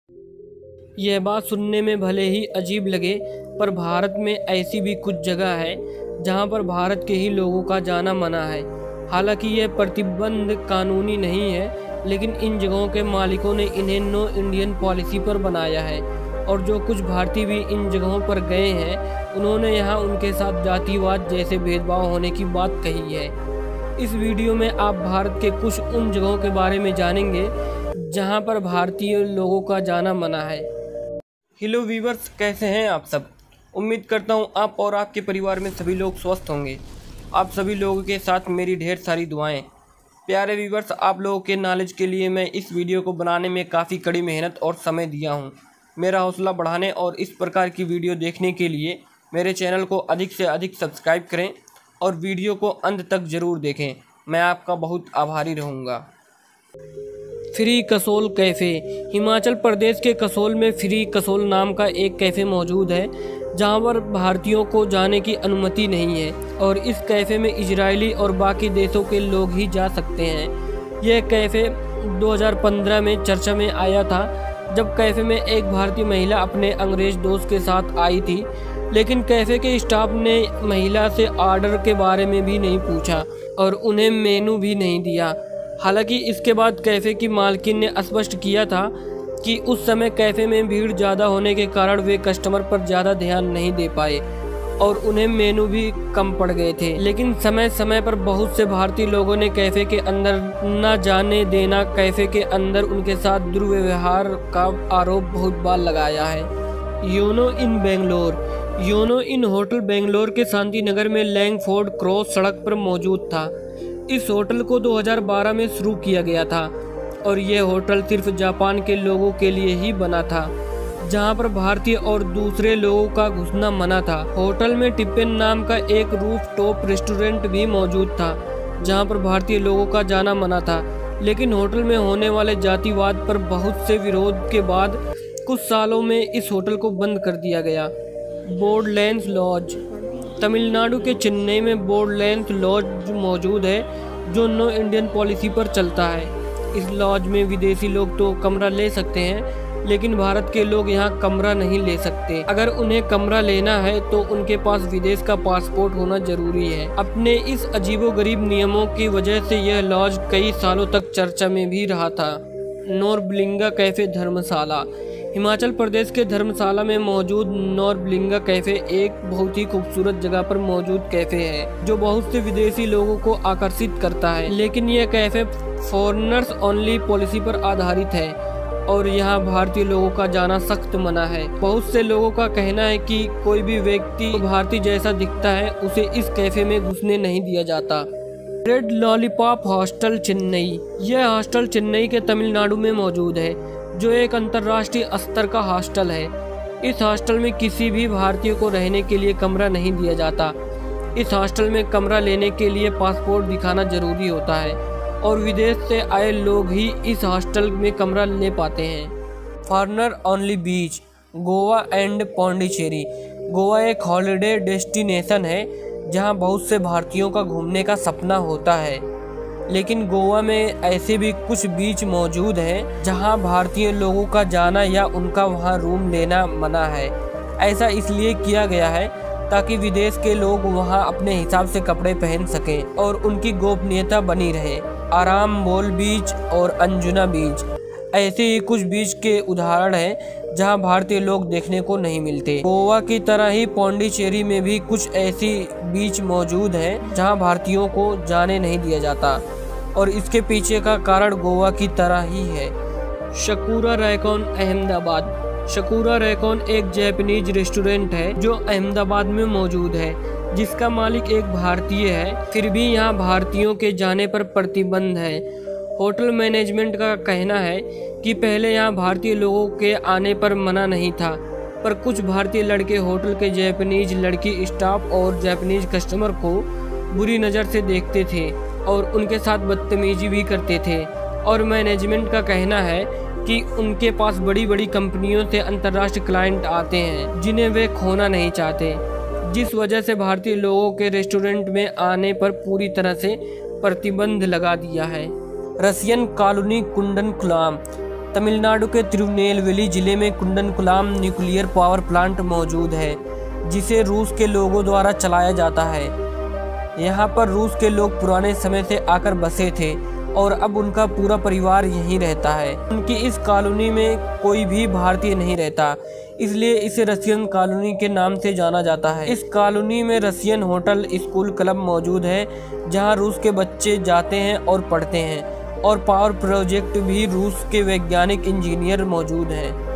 यह बात सुनने में भले ही अजीब लगे, पर भारत में ऐसी भी कुछ जगह है जहां पर भारत के ही लोगों का जाना मना है। हालांकि यह प्रतिबंध कानूनी नहीं है, लेकिन इन जगहों के मालिकों ने इन्हें नो इंडियन पॉलिसी पर बनाया है। और जो कुछ भारतीय भी इन जगहों पर गए हैं, उन्होंने यहाँ उनके साथ जातिवाद जैसे भेदभाव होने की बात कही है। इस वीडियो में आप भारत के कुछ उन जगहों के बारे में जानेंगे जहाँ पर भारतीय लोगों का जाना मना है। हेलो वीवर्स, कैसे हैं आप सब? उम्मीद करता हूँ आप और आपके परिवार में सभी लोग स्वस्थ होंगे। आप सभी लोगों के साथ मेरी ढेर सारी दुआएं। प्यारे वीवर्स, आप लोगों के नॉलेज के लिए मैं इस वीडियो को बनाने में काफ़ी कड़ी मेहनत और समय दिया हूँ। मेरा हौसला बढ़ाने और इस प्रकार की वीडियो देखने के लिए मेरे चैनल को अधिक से अधिक सब्सक्राइब करें और वीडियो को अंत तक ज़रूर देखें। मैं आपका बहुत आभारी रहूँगा। Free Kasol cafe. हिमाचल प्रदेश के कसोल में फ्री कसोल नाम का एक कैफ़े मौजूद है, जहां पर भारतीयों को जाने की अनुमति नहीं है और इस कैफ़े में इजरायली और बाकी देशों के लोग ही जा सकते हैं। यह कैफ़े 2015 में चर्चा में आया था, जब कैफ़े में एक भारतीय महिला अपने अंग्रेज दोस्त के साथ आई थी, लेकिन कैफ़े के स्टाफ ने महिला से ऑर्डर के बारे में भी नहीं पूछा और उन्हें मेनू भी नहीं दिया। हालांकि इसके बाद कैफ़े की मालकिन ने स्पष्ट किया था कि उस समय कैफ़े में भीड़ ज़्यादा होने के कारण वे कस्टमर पर ज़्यादा ध्यान नहीं दे पाए और उन्हें मेनू भी कम पड़ गए थे। लेकिन समय समय पर बहुत से भारतीय लोगों ने कैफ़े के अंदर न जाने देना, कैफ़े के अंदर उनके साथ दुर्व्यवहार का आरोप बहुत बार लगाया है। Yono inn Bangalore. Yono inn hotel Bangalore के शांति नगर में लैंगफोर्ड क्रॉस सड़क पर मौजूद था। इस होटल को 2012 में शुरू किया गया था और यह होटल सिर्फ जापान के लोगों के लिए ही बना था, जहां पर भारतीय और दूसरे लोगों का घुसना मना था। होटल में टिप्पन नाम का एक रूफ टॉप रेस्टोरेंट भी मौजूद था, जहां पर भारतीय लोगों का जाना मना था। लेकिन होटल में होने वाले जातिवाद पर बहुत से विरोध के बाद कुछ सालों में इस होटल को बंद कर दिया गया। बोर्डलैंड्स लॉज। तमिलनाडु के चेन्नई में बोर्डलैंड्स लॉज मौजूद है, जो नो इंडियन पॉलिसी पर चलता है। इस लॉज में विदेशी लोग तो कमरा ले सकते हैं, लेकिन भारत के लोग यहाँ कमरा नहीं ले सकते। अगर उन्हें कमरा लेना है तो उनके पास विदेश का पासपोर्ट होना जरूरी है। अपने इस अजीबोगरीब नियमों की वजह से यह लॉज कई सालों तक चर्चा में भी रहा था। नोरबलिंगा कैफ़े धर्मशाला। हिमाचल प्रदेश के धर्मशाला में मौजूद नोरबलिंगा कैफ़े एक बहुत ही खूबसूरत जगह पर मौजूद कैफ़े है, जो बहुत से विदेशी लोगों को आकर्षित करता है। लेकिन यह कैफ़े फॉरेनर्स ओनली पॉलिसी पर आधारित है और यहाँ भारतीय लोगों का जाना सख्त मना है। बहुत से लोगों का कहना है कि कोई भी व्यक्ति भारतीय जैसा दिखता है, उसे इस कैफ़े में घुसने नहीं दिया जाता। Red lollipop hostel Chennai. यह हॉस्टल चेन्नई के तमिलनाडु में मौजूद है, जो एक अंतर्राष्ट्रीय स्तर का हॉस्टल है। इस हॉस्टल में किसी भी भारतीय को रहने के लिए कमरा नहीं दिया जाता। इस हॉस्टल में कमरा लेने के लिए पासपोर्ट दिखाना जरूरी होता है और विदेश से आए लोग ही इस हॉस्टल में कमरा ले पाते हैं। Foreigner only beach. Goa and Pondicherry. Goa एक हॉलिडे डेस्टिनेशन है जहां बहुत से भारतीयों का घूमने का सपना होता है, लेकिन गोवा में ऐसे भी कुछ बीच मौजूद हैं जहां भारतीय लोगों का जाना या उनका वहां रूम लेना मना है। ऐसा इसलिए किया गया है ताकि विदेश के लोग वहां अपने हिसाब से कपड़े पहन सकें और उनकी गोपनीयता बनी रहे। आरामबोल बीच और अंजुना बीच ऐसे ही कुछ बीच के उदाहरण हैं जहां भारतीय लोग देखने को नहीं मिलते। गोवा की तरह ही पौंडीचेरी में भी कुछ ऐसी बीच मौजूद हैं जहां भारतीयों को जाने नहीं दिया जाता और इसके पीछे का कारण गोवा की तरह ही है। शकूरा रैकॉन अहमदाबाद। शकूरा रैकॉन एक जापानीज रेस्टोरेंट है जो अहमदाबाद में मौजूद है, जिसका मालिक एक भारतीय है। फिर भी यहाँ भारतीयों के जाने पर प्रतिबंध है। होटल मैनेजमेंट का कहना है कि पहले यहाँ भारतीय लोगों के आने पर मना नहीं था, पर कुछ भारतीय लड़के होटल के जापानीज लड़की स्टाफ और जापानीज कस्टमर को बुरी नज़र से देखते थे और उनके साथ बदतमीजी भी करते थे। और मैनेजमेंट का कहना है कि उनके पास बड़ी बड़ी कंपनियों से अंतर्राष्ट्रीय क्लाइंट आते हैं जिन्हें वे खोना नहीं चाहते, जिस वजह से भारतीय लोगों के रेस्टोरेंट में आने पर पूरी तरह से प्रतिबंध लगा दिया है। Russian colony कुंडनकुलम। तमिलनाडु के तिरुनेलवेली जिले में कुंडनकुलाम न्यूक्लियर पावर प्लांट मौजूद है, जिसे रूस के लोगों द्वारा चलाया जाता है। यहाँ पर रूस के लोग पुराने समय से आकर बसे थे और अब उनका पूरा परिवार यहीं रहता है। उनकी इस कॉलोनी में कोई भी भारतीय नहीं रहता, इसलिए इसे रशियन कॉलोनी के नाम से जाना जाता है। इस कॉलोनी में रशियन होटल, स्कूल, क्लब मौजूद है, जहाँ रूस के बच्चे जाते हैं और पढ़ते हैं, और पावर प्रोजेक्ट भी रूस के वैज्ञानिक इंजीनियर मौजूद हैं।